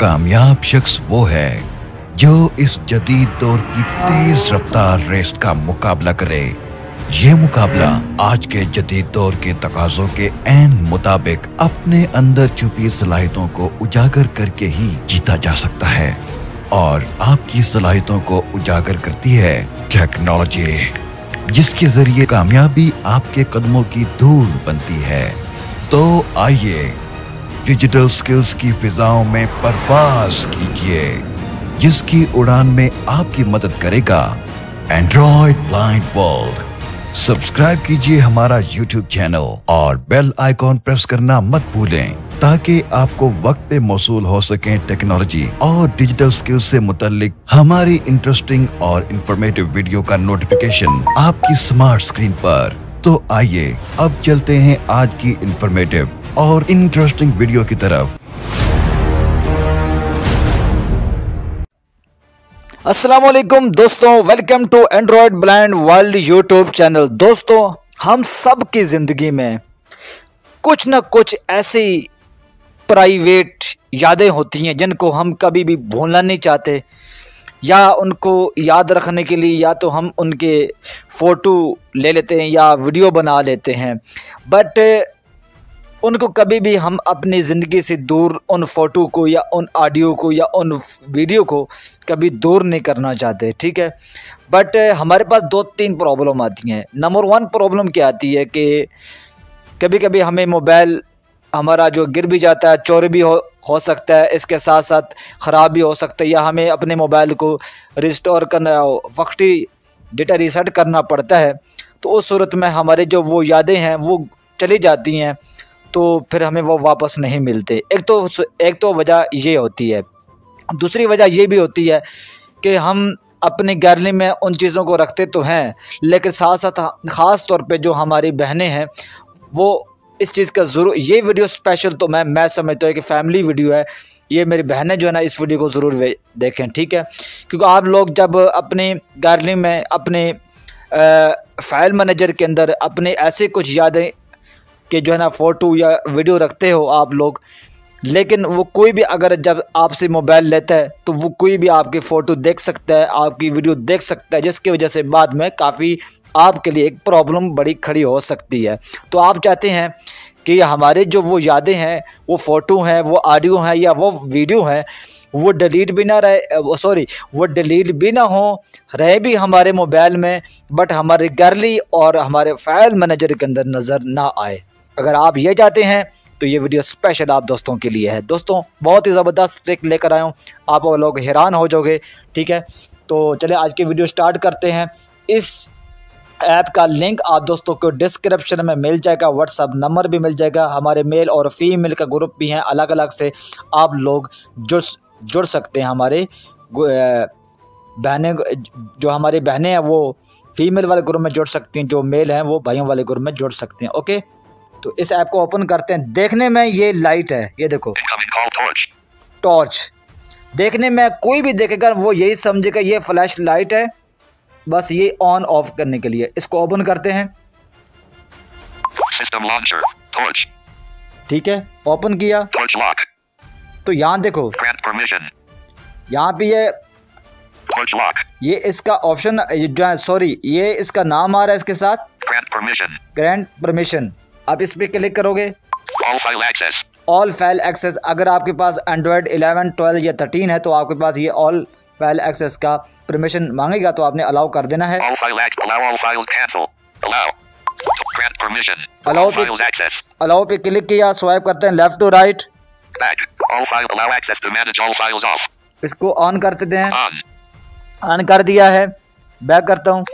कामयाब शख्स वो है जो इस जदीद दौर की तेज रफ्तार रेस का मुकाबला करे। ये मुकाबला आज के जदीद दौर के तकाज़ों के ऐन मुताबिक अपने अंदर छुपी सलाहियतों को उजागर करके ही जीता जा सकता है, और आपकी सलाहियतों को उजागर करती है टेक्नोलॉजी, जिसके जरिए कामयाबी आपके कदमों की धूल बनती है। तो आइए डिजिटल स्किल्स की फिजाओं में परवाज कीजिए, जिसकी उड़ान में आपकी मदद करेगा एंड्रॉयड ब्लाइंड वर्ल्ड। सब्सक्राइब कीजिए हमारा YouTube चैनल और बेल आइकॉन प्रेस करना मत भूलें, ताकि आपको वक्त पे मौसूल हो सके टेक्नोलॉजी और डिजिटल स्किल्स से मुतल्लिक हमारी इंटरेस्टिंग और इंफॉर्मेटिव वीडियो का नोटिफिकेशन आपकी स्मार्ट स्क्रीन पर। तो आइए अब चलते हैं आज की इंफॉर्मेटिव और इंटरेस्टिंग वीडियो की तरफ। अस्सलाम वालेकुम दोस्तों, welcome to Android blind world YouTube channel. दोस्तों, हम सब की ज़िंदगी में कुछ ना कुछ ऐसी प्राइवेट यादें होती हैं जिनको हम कभी भी भूलना नहीं चाहते, या उनको याद रखने के लिए या तो हम उनके फ़ोटो ले लेते हैं या वीडियो बना लेते हैं, बट उनको कभी भी हम अपनी ज़िंदगी से दूर उन फ़ोटो को या उन ऑडियो को या उन वीडियो को कभी दूर नहीं करना चाहते, ठीक है। बट हमारे पास दो तीन प्रॉब्लम आती हैं। नंबर वन प्रॉब्लम क्या आती है कि कभी कभी हमें मोबाइल हमारा जो गिर भी जाता है, चोरी भी हो सकता है, इसके साथ साथ ख़राब भी हो सकता है, या हमें अपने मोबाइल को रिस्टोर करना, वक्ती डेटा रीसेट करना पड़ता है। तो उस सूरत में हमारे जो वो यादें हैं वो चली जाती हैं, तो फिर हमें वो वापस नहीं मिलते। एक तो वजह ये होती है। दूसरी वजह ये भी होती है कि हम अपनी गैलरी में उन चीज़ों को रखते तो हैं, लेकिन साथ साथ ख़ास तौर पे जो हमारी बहनें हैं वो इस चीज़ का ज़रूर, ये वीडियो स्पेशल तो मैं समझता हूँ कि फैमिली वीडियो है, ये मेरी बहनें जो है ना इस वीडियो को ज़रूर देखें, ठीक है। क्योंकि आप लोग जब अपनी गैलरी में अपने फाइल मैनेजर के अंदर अपने ऐसे कुछ यादें कि जो है ना फ़ोटो या वीडियो रखते हो आप लोग, लेकिन वो कोई भी अगर जब आपसे मोबाइल लेता है तो वो कोई भी आपकी फ़ोटो देख सकता है, आपकी वीडियो देख सकता है, जिसकी वजह से बाद में काफ़ी आपके लिए एक प्रॉब्लम बड़ी खड़ी हो सकती है। तो आप चाहते हैं कि हमारे जो वो यादें हैं, वो फ़ोटो हैं, वो ऑडियो हैं या वो वीडियो हैं, वो डिलीट भी ना रहे, वो डिलीट भी ना हो, रहे भी हमारे मोबाइल में, बट हमारे गैलरी और हमारे फाइल मैनेजर के अंदर नज़र ना आए। अगर आप ये चाहते हैं तो ये वीडियो स्पेशल आप दोस्तों के लिए है। दोस्तों, बहुत ही ज़बरदस्त ट्रिक लेकर आया हूँ, आप लोग हैरान हो जाओगे, ठीक है। तो चलिए आज की वीडियो स्टार्ट करते हैं। इस ऐप का लिंक आप दोस्तों को डिस्क्रिप्शन में मिल जाएगा, व्हाट्सअप नंबर भी मिल जाएगा, हमारे मेल और फीमेल का ग्रुप भी हैं, अलग अलग से आप लोग जुड़ सकते हैं। हमारे बहनें, जो हमारी बहनें हैं वो फीमेल वाले ग्रुप में जुड़ सकती हैं, जो मेल हैं वो भाइयों वाले ग्रुप में जुड़ सकते हैं, ओके। तो इस ऐप को ओपन करते हैं। देखने में ये लाइट है, ये देखो टॉर्च, देखने में कोई भी देखेगा वो यही समझेगा ये फ्लैश लाइट है, बस ये ऑन ऑफ करने के लिए। इसको ओपन करते हैं, सिस्टम लॉन्चर टॉर्च, ठीक है, ओपन किया। टॉर्च लॉक, तो यहाँ देखो, यहाँ पे ये टॉर्च लॉक, ये इसका ऑप्शन जो है, सॉरी, ये इसका नाम आ रहा है इसके साथ, ग्रांट परमिशन। आप इस पर क्लिक करोगे, ऑल फाइल एक्सेस। अगर आपके पास एंड्रॉयड 11, 12 या 13 है तो आपके पास ये ऑल फाइल एक्सेस का परमिशन मांगेगा, तो आपने अलाउ कर देना है। अलाउ पे क्लिक किया, स्वाइप करते हैं लेफ्ट टू राइट, इसको ऑन कर देते हैं। ऑन कर दिया है, बैक करता हूँ।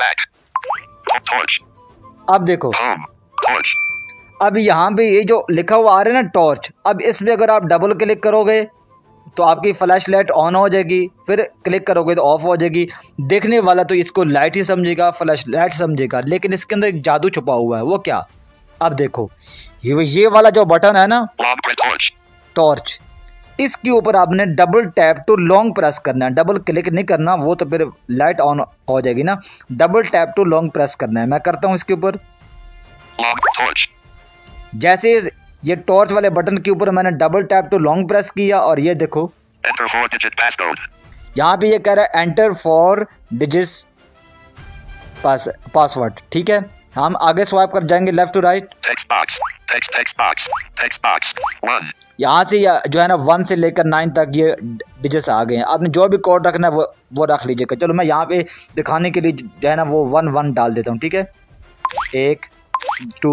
अब देखो, अब यहाँ पे ये जो लिखा हुआ आ रहा है ना टॉर्च, अब इसमें अगर आप डबल क्लिक करोगे तो आपकी फ्लैश लाइट ऑन हो जाएगी, फिर क्लिक करोगे तो ऑफ हो जाएगी। देखने वाला तो इसको लाइट ही समझेगा, फ्लैश लाइट समझेगा, लेकिन इसके अंदर एक जादू छुपा हुआ है। वो क्या? अब देखो, ये वाला जो बटन है ना टॉर्च, इसके ऊपर आपने double tap to long press करना है, डबल क्लिक नहीं करना, वो तो फिर लाइट ऑन हो जाएगी ना। Double tap to long press करना है। मैं करता हूँ इसके ऊपर। जैसे ये टॉर्च वाले बटन के ऊपर मैंने double tap to long press किया और ये देखो Enter 4-digit passcode. यहाँ पे ये कह रहा है एंटर 4 डिजिट्स पासवर्ड। ठीक है, हम आगे स्वाइप कर जाएंगे left to right. Text box. Text box. Text box. 1. यहाँ से जो है ना 1 से लेकर 9 तक ये डिजिट्स आ गए हैं। आपने जो भी कोड रखना है वो रख लीजिएगा। चलो मैं यहाँ पे दिखाने के लिए जो है ना वो 1 डाल देता हूँ। ठीक है, 1 2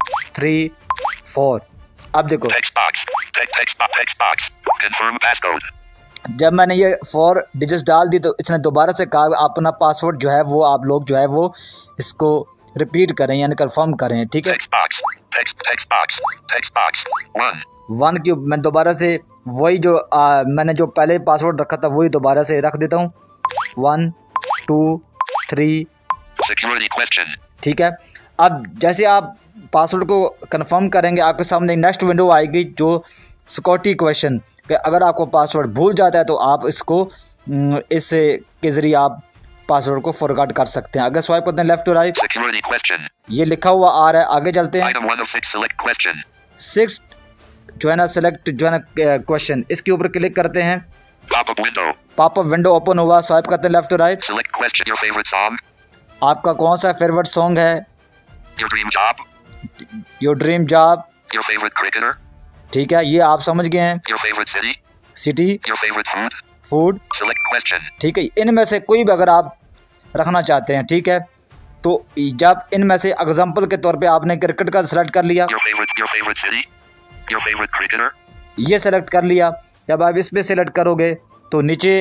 3 4। अब देखो Text box. Text box. Confirm passcode. जब मैंने ये 4 डिजिट्स डाल दी तो इसने दोबारा से कहा अपना पासवर्ड जो है वो आप लोग जो है वो इसको रिपीट करें यानी कंफर्म करें। ठीक है, Text box. Text box. Text box. 1. की मैं दोबारा से वही जो मैंने जो पहले पासवर्ड रखा था वही दोबारा से रख देता हूँ। 1 2 3। Security question. ठीक है, अब जैसे आप पासवर्ड को कंफर्म करेंगे आपके सामने नेक्स्ट विंडो आएगी जो सिक्योरिटी क्वेश्चन, कि अगर आपको पासवर्ड भूल जाता है तो आप इसको इस के ज़रिए आप पासवर्ड को फॉरगॉट कर सकते हैं। अगर स्वाइप करते हैं left to right, Security question. ये लिखा हुआ आ रहा है। आगे चलते हैं। Item 1 of 6 select question. 6 जो है ना सेलेक्ट जो है ना क्वेश्चन, इसके ऊपर क्लिक करते हैं। Pop-up window. Popup window open हुआ। स्वाइप करते हैं left to right. Select question. Your favorite song. आपका कौन सा फेवरेट सॉन्ग है? Your dream job. Your dream job. Your favorite cricketer. ठीक है, ये आप समझ गए हैं। Your favorite city. City, Your favorite food. Food. Select question. ठीक है, इनमें से कोई भी अगर आप रखना चाहते हैं, ठीक है, तो जब इनमें से एग्जांपल के तौर पे आपने क्रिकेट का सेलेक्ट कर लिया, Your favorite city. Your favorite cricketer. ये सेलेक्ट कर लिया। जब आप इस पे सेलेक्ट करोगे तो नीचे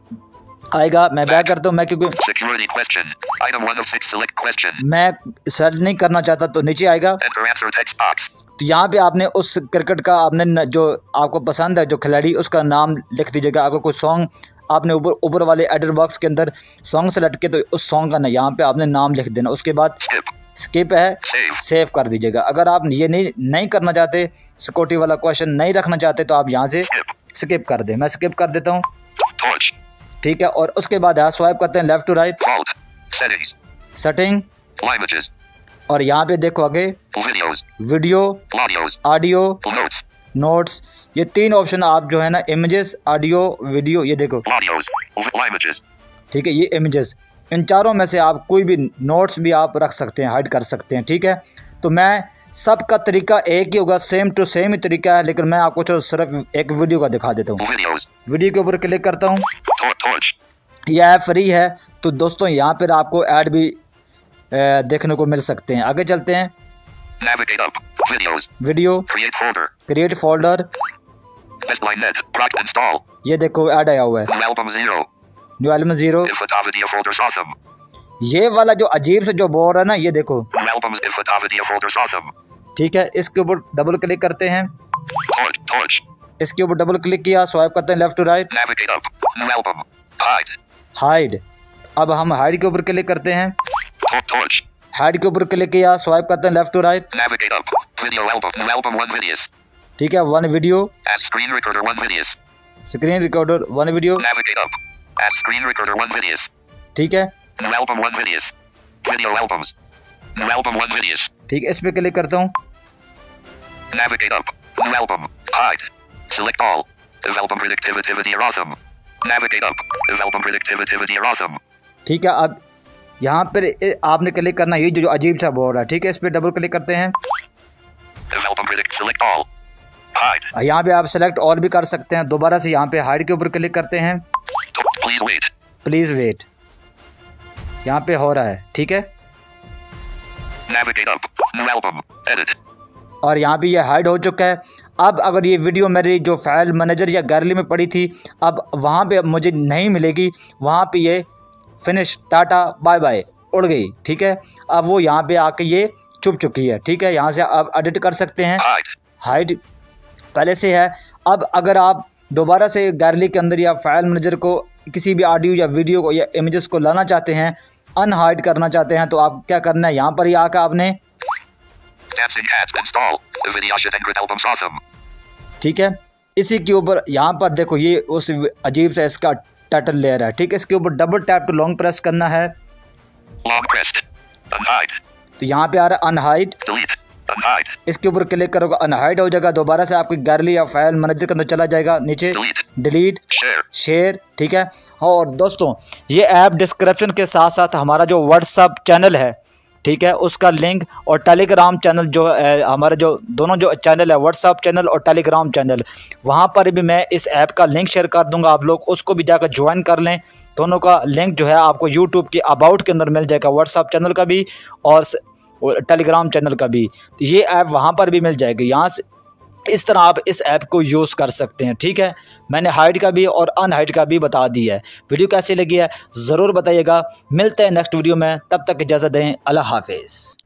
आएगा। मैं बैक करता हूँ, मैं क्योंकि Security question. Item 1 of 6 select question. मैं सेलेक्ट नहीं करना चाहता तो नीचे आएगा। Enter answer text box. तो यहाँ पे आपने उस क्रिकेट का आपने जो आपको पसंद है जो खिलाड़ी उसका नाम लिख दीजिएगा। अगर कोई सॉन्ग आपने ऊपर वाले एडर बॉक्स के अंदर सॉन्ग सेलेक्ट किया तो उस सॉन्ग का ना यहाँ पे आपने नाम लिख देना। उसके बाद Skip. स्किप है, Save. सेव कर दीजिएगा। अगर आप ये नहीं करना चाहते, सिक्योरिटी वाला क्वेश्चन नहीं रखना चाहते तो आप यहाँ से Skip. स्किप कर दें। मैं स्किप कर देता हूँ। Torch. ठीक है, और उसके बाद यहाँ स्वाइप करते हैं left to right, Vault. Settings. Setting, Languages. और यहाँ पे देखो आगे Videos. Video, Audios. Audio, Notes. Notes. ये 3 ऑप्शन आप जो है ना इमेजेस, ऑडियो, वीडियो, ये देखो। Audios. Images. ठीक है, ये इमेजेस, इन चारों में से आप कोई भी नोट्स भी आप रख सकते हैं, हाइड कर सकते हैं। ठीक है, तो मैं सबका तरीका एक ही होगा, सेम टू सेम ही तरीका है, लेकिन मैं आपको तो सिर्फ एक वीडियो का दिखा देता हूँ। Videos. वीडियो के ऊपर क्लिक करता हूँ। Torch. यह ऐप फ्री है तो दोस्तों यहाँ पर आपको ऐड भी देखने को मिल सकते हैं। आगे चलते हैं। Navigate up. Videos. Video, Create folder. Create folder, Bestline.net. Product install. ये देखो ऐड आया हुआ है, New album 0. New album 0। Infotavadia folders awesome. ये वाला जो अजीब से जो बोर है ना, ये देखो। New albums Infotavadia folders awesome. ठीक है, इसके ऊपर डबल क्लिक करते हैं। Torch. इसके ऊपर डबल क्लिक किया, स्वाइप करते हैं left to right, Navigate up. New album. Hide. Hide. अब हम हाइड के ऊपर क्लिक करते हैं। Torch. हाइड के ऊपर क्लिक किया, स्वाइप करते हैं left to right. Navigate up. Video album. New album 1 videos. ठीक है, 1 video, Add screen recorder 1 videos. Screen recorder 1 video. Navigate up. Add screen recorder 1 videos. ठीक है, New album 1 videos. Video albums. New album 1 videos. ठीक है, इस पे click करता हूँ। Navigate up. New album. Hide. Select all. Is album productivity are awesome. Navigate up. Is album productivity are awesome. ठीक है, अब यहाँ पर आपने क्लिक करना, ये जो अजीब सा बोर्ड है, ठीक है, इस पे डबल क्लिक करते हैं। Is album select all. Hide. यहाँ पे आप सेलेक्ट और भी कर सकते हैं। दोबारा से यहाँ पे हाइड के ऊपर क्लिक करते हैं। Please wait. प्लीज़ वेट, यहाँ पे हो रहा है। ठीक है, Navigate up. New album. Edit. और यहाँ पे ये हाइड हो चुका है। अब अगर ये वीडियो मेरी जो फाइल मैनेजर या गैलरी में पड़ी थी, अब वहाँ पे मुझे नहीं मिलेगी, वहाँ पे ये फिनिश, टाटा, बाय बाय, उड़ गई। ठीक है, अब वो यहाँ पे आके ये छुप चुकी है। ठीक है, यहाँ से आप एडिट कर सकते हैं। Hide. हाइड पहले से है। अब अगर आप दोबारा से गैलरी के अंदर या फाइल मैनेजर को किसी भी ऑडियो या वीडियो को या इमेजेस को लाना चाहते हैं, अनहाइड करना चाहते हैं, तो आप क्या करना है, यहाँ पर ही आकर आपने Dancing Cats install. Video shit and albums awesome. ठीक है, इसी के ऊपर यहाँ पर देखो ये उस अजीब सा इसका टाइटल लेयर है। ठीक है, इसके ऊपर double tap to long press करना है, Long pressed. Unhide. तो यहाँ पे आ रहा है अनहाइड। Delete. Unhide. इसके ऊपर क्लिक करोगे अनहाइड हो जाएगा, दोबारा से आपकी गैलरी या फाइल मैनेजर के अंदर चला जाएगा, नीचे Delete. Delete Share. शेयर, ठीक है। और दोस्तों ये ऐप डिस्क्रिप्शन के साथ साथ हमारा जो व्हाट्सअप चैनल है, ठीक है, उसका लिंक और टेलीग्राम चैनल जो हमारे जो दोनों जो चैनल है, व्हाट्सअप चैनल और टेलीग्राम चैनल, वहाँ पर भी मैं इस ऐप का लिंक शेयर कर दूंगा, आप लोग उसको भी जाकर ज्वाइन कर लें। दोनों का लिंक जो है आपको यूट्यूब के अबाउट के अंदर मिल जाएगा, व्हाट्सअप चैनल का भी और टेलीग्राम चैनल का भी, तो ये ऐप वहाँ पर भी मिल जाएगी। यहाँ से इस तरह आप इस ऐप को यूज़ कर सकते हैं, ठीक है। मैंने हाइड का भी और अनहाइड का भी बता दिया है। वीडियो कैसी लगी है ज़रूर बताइएगा। मिलते हैं नेक्स्ट वीडियो में, तब तक इजाज़त दें। अल्लाह हाफिज़।